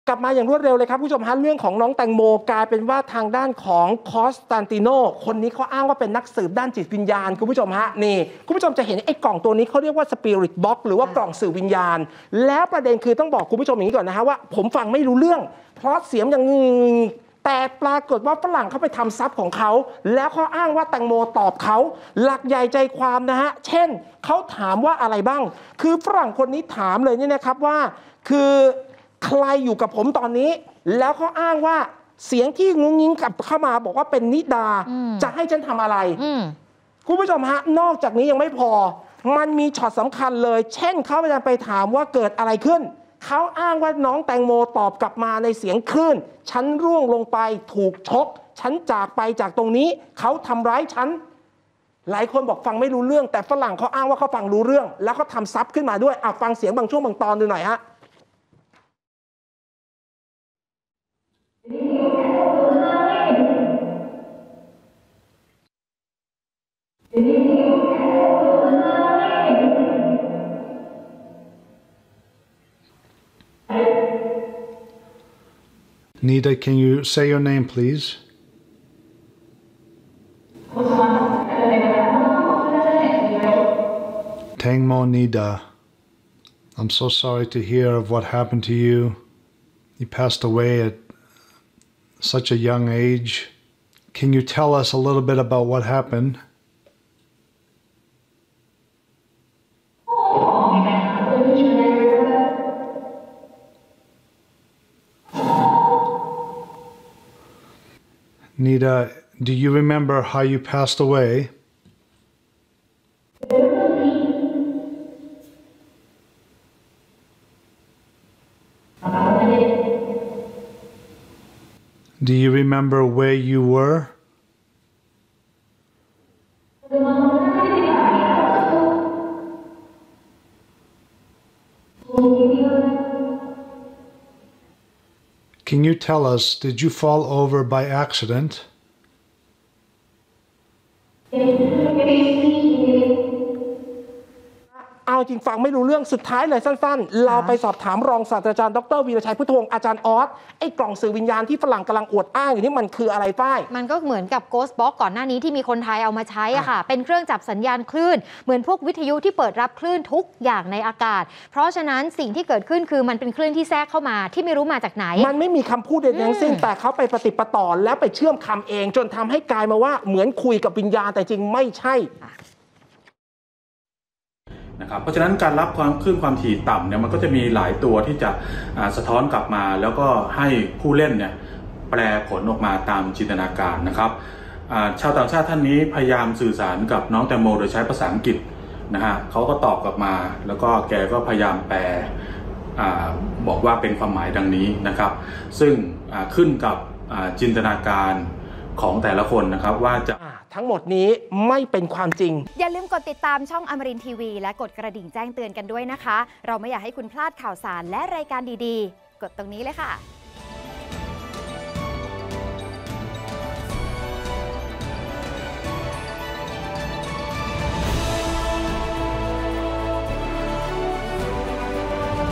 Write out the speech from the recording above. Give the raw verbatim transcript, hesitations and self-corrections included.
กลับมาอย่างรวดเร็วเลยครับผู้ชมฮะเรื่องของน้องแตงโมกลายเป็นว่าทางด้านของคอสตันติโนคนนี้เขาอ้างว่าเป็นนักสืบด้านจิตวิญญาณคุณผู้ชมฮะนี่คุณผู้ชมจะเห็นไอ้กล่องตัวนี้เขาเรียกว่าสปิริตบ็อกซ์หรือว่ากล่องสื่อวิญญาณแล้วประเด็นคือต้องบอกคุณผู้ชมอย่างนี้ก่อนนะฮะว่าผมฟังไม่รู้เรื่องเพราะเสียงอย่างแต่ปรากฏว่าฝรั่งเขาไปทำซับของเขาแล้วเขาอ้างว่าแตงโมตอบเขาหลักใหญ่ใจความนะฮะเช่นเขาถามว่าอะไรบ้างคือฝรั่งคนนี้ถามเลยเนี่ยนะครับว่าคือใครอยู่กับผมตอนนี้แล้วเขาอ้างว่าเสียงที่งุ้งงิ้งกลับเข้ามาบอกว่าเป็นนิดาจะให้ฉันทำอะไรคุณผู้ชมฮะนอกจากนี้ยังไม่พอมันมีช็อตสำคัญเลยเช่นเขาพยายามไปถามว่าเกิดอะไรขึ้นเขาอ้างว่าน้องแตงโมตอบกลับมาในเสียงคลื่นฉันร่วงลงไปถูกชกฉันจากไปจากตรงนี้เขาทำร้ายฉันหลายคนบอกฟังไม่รู้เรื่องแต่ฝรั่งเขาอ้างว่าเขาฟังรู้เรื่องแล้วเขาทำซับขึ้นมาด้วยอ่ะฟังเสียงบางช่วงบางตอนดูหน่อยฮะ Nida, can you say your name, please? Tengmo Nida. I'm so sorry to hear of what happened to you. You passed away at such a young age. Can you tell us a little bit about what happened? Nida, do you remember how you passed away? Do you remember where you were? Can you tell us, did you fall over by accident? เอาจริงฟังไม่รู้เรื่องสุดท้ายเลยสั้นๆเราไปสอบถามรองศาสตราจารย์ดรวีรชัยพุทธวงศ์อาจารย์ออสไอ้กล่องสื่อวิญญาณที่ฝรั่งกำลังอวดอ้างอยู่นี่มันคืออะไรฝ้ายมันก็เหมือนกับ Ghost Box ก่อนหน้านี้ที่มีคนไทยเอามาใช้อ่ะค่ะเป็นเครื่องจับสัญญาณคลื่นเหมือนพวกวิทยุที่เปิดรับคลื่นทุกอย่างในอากาศเพราะฉะนั้นสิ่งที่เกิดขึ้นคือมันเป็นคลื่นที่แทรกเข้ามาที่ไม่รู้มาจากไหนมันไม่มีคำพูดใดทั้งสิ้นแต่เขาไปปฏิปต่อแล้วไปเชื่อมคำเองจนทำให้กลายมาว่าเหมือนคุยกับวิญญาณแต่จริงไม่ใช่นะครับเพราะฉะนั้นการรับความคลื่นความถี่ต่ำเนี่ยมันก็จะมีหลายตัวที่จะสะท้อนกลับมาแล้วก็ให้ผู้เล่นเนี่ยแปลผลออกมาตามจินตนาการนะครับชาวต่างชาติท่านนี้พยายามสื่อสารกับน้องแตงโมโดยใช้ภาษาอังกฤษนะฮะเขาก็ตอบกลับมาแล้วก็แกก็พยายามแปลบอกว่าเป็นความหมายดังนี้นะครับซึ่งขึ้นกับจินตนาการของแต่ละคนนะครับว่าจะทั้งหมดนี้ไม่เป็นความจริงอย่าลืมกดติดตามช่องอมรินทร์ทีวีและกดกระดิ่งแจ้งเตือนกันด้วยนะคะเราไม่อยากให้คุณพลาดข่าวสารและรายการดีๆกดตรงนี้เลยค่ะ